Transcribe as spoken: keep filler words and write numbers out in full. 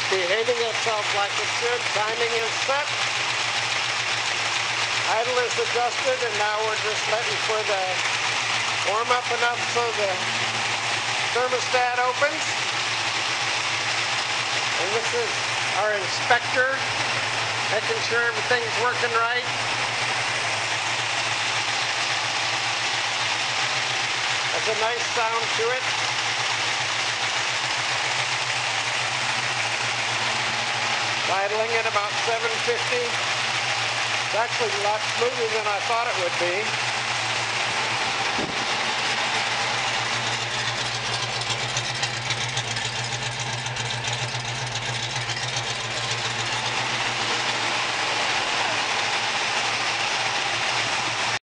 behaving itself like it should. Timing is set. Idle is adjusted, and now we're just letting for the warm up enough so the thermostat opens. And this is our inspector, making sure everything's working right. Has a nice sound to it. Idling at about seven fifty. It's actually a lot smoother than I thought it would be.